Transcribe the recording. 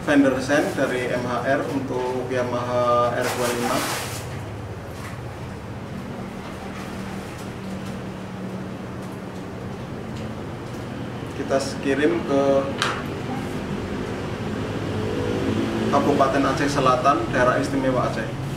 fender sen dari MHR untuk Yamaha R25. Kita kirim ke Kabupaten Aceh Selatan, Daerah Istimewa Aceh.